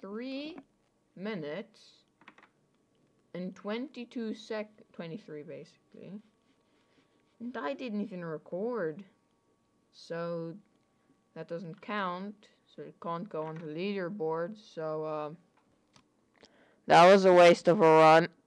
3 minutes and 22 23 basically. And I didn't even record. So that doesn't count. So it can't go on the leaderboard. So that was a waste of a run.